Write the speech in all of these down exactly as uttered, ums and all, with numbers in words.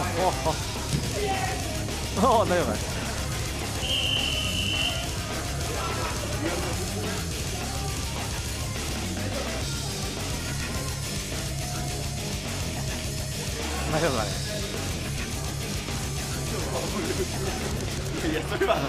おお大丈夫かい。大丈夫かね。 いやそれは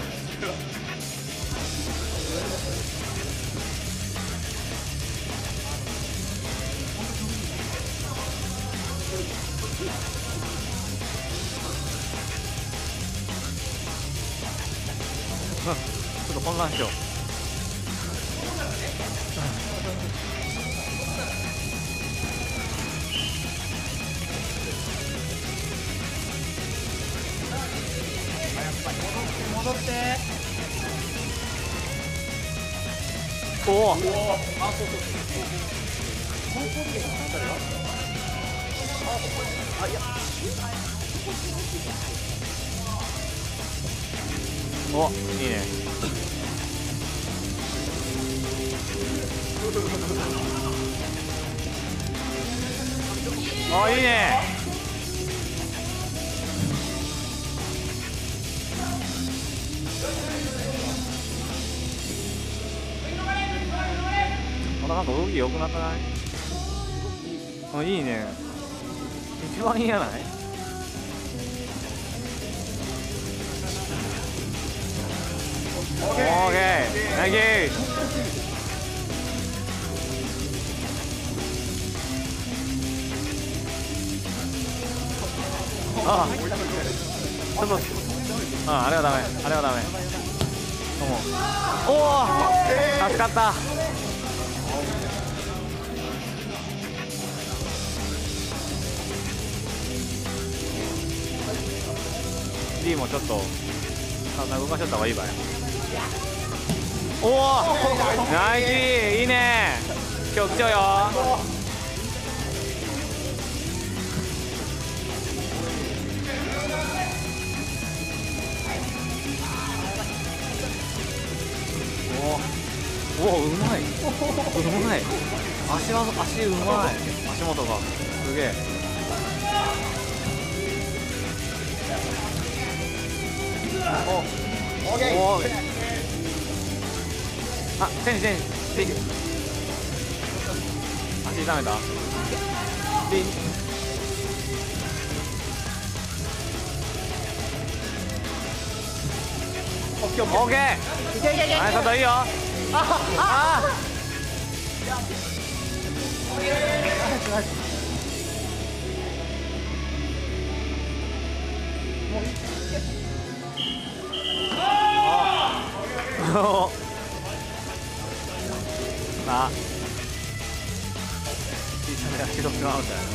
ちょっと混乱しよう。 戻っておお。 あ、そうそうそうあ、いやお、いいね。あ、いいね。まだなんか動き良くなったない？あ、いいね。一番いいやない？オーケー、ナイキー。ああ、ちょっと、ああ、あれはダメ、あれはダメ。おお、助かった。D もちょっと体動かしちゃった方がいいばい。おお、ナイキー、いいね。今日来ちゃうよ。おお、うまい、うまい。足は足うまい。足元がすげえ。おお、あ、チェンジチェンジ。足痛めた。リン。オーケー。いけいけいけ。はい、外いいよ。ああ。おあ、小さめが白くなるんだよ。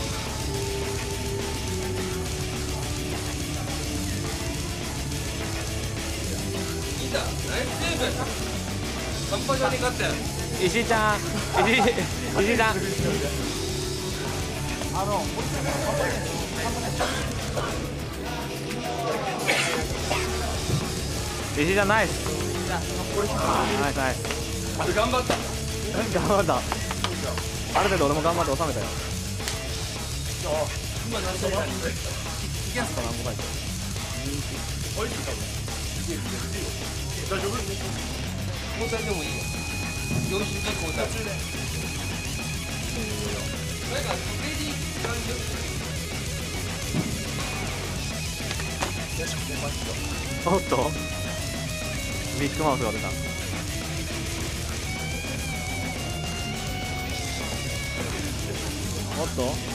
いいんだ、ナイスセーブ。半端じゃねえかって。 石井ちゃん、石井、石井ちゃん。 あの、 石井ちゃんナイス。ナイスナイス。 頑張った。 頑張った。ある程度俺も頑張って収めたよ。 今何歳だ。いけんすか、何個書いて。 おいしいかも。大丈夫？交代でもいいよ。よんじゅう交代。なんかレディー感じ。よし、出ました。 おっと。ビッグマウスが出た。おっと。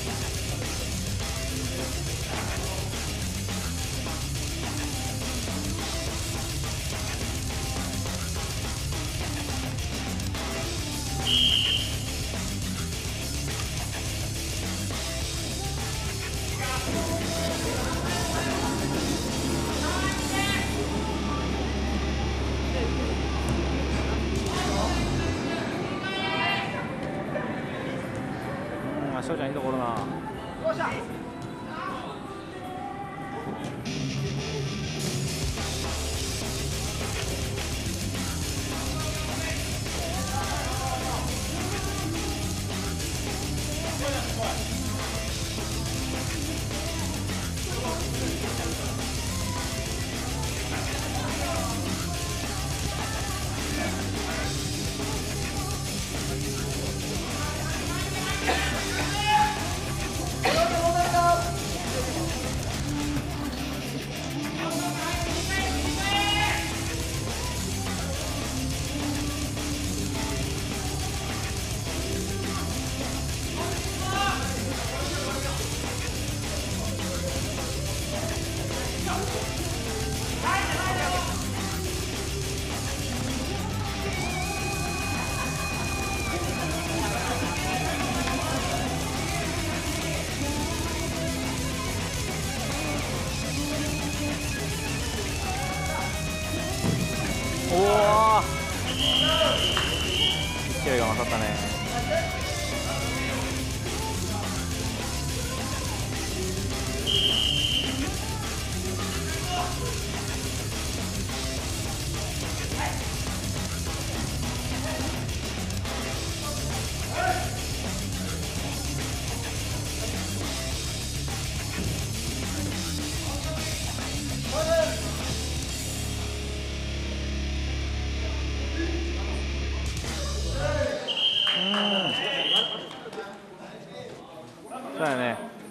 翔ちゃんいいところな。 かったね。そうだね。